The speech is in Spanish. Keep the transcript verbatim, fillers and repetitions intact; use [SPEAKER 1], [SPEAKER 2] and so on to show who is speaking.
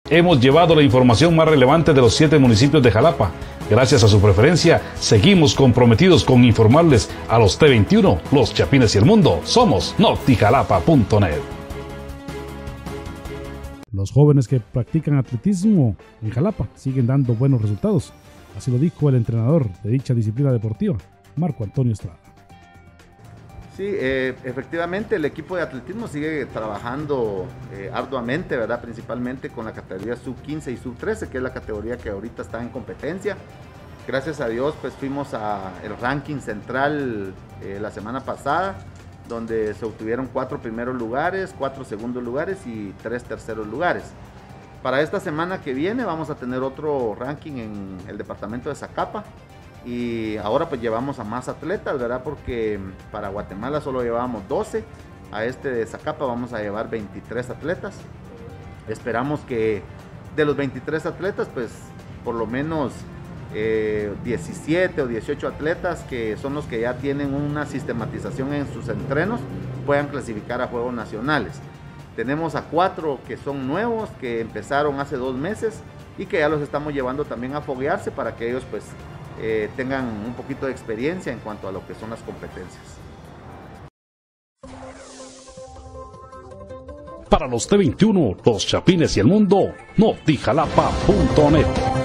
[SPEAKER 1] Hemos llevado la información más relevante de los siete municipios de Jalapa. Gracias a su preferencia, seguimos comprometidos con informarles a los T veintiuno, los Chapines y el mundo. Somos Notijalapa punto net.
[SPEAKER 2] Los jóvenes que practican atletismo en Jalapa siguen dando buenos resultados. Así lo dijo el entrenador de dicha disciplina deportiva, Marco Antonio Estrada.
[SPEAKER 3] Sí, eh, efectivamente el equipo de atletismo sigue trabajando eh, arduamente, ¿verdad? Principalmente con la categoría sub quince y sub trece, que es la categoría que ahorita está en competencia. Gracias a Dios, pues fuimos al ranking central eh, la semana pasada, donde se obtuvieron cuatro primeros lugares, cuatro segundos lugares y tres terceros lugares. Para esta semana que viene vamos a tener otro ranking en el departamento de Zacapa. Y ahora pues llevamos a más atletas, ¿verdad? Porque para Guatemala solo llevábamos doce, a este de Zacapa vamos a llevar veintitrés atletas. Esperamos que de los veintitrés atletas, pues por lo menos eh, diecisiete o dieciocho atletas, que son los que ya tienen una sistematización en sus entrenos, puedan clasificar a Juegos Nacionales. Tenemos a cuatro que son nuevos, que empezaron hace dos meses y que ya los estamos llevando también a foguearse para que ellos pues Eh, tengan un poquito de experiencia en cuanto a lo que son las competencias.
[SPEAKER 1] Para los T veintiuno, los Chapines y el mundo, Notijalapa punto net.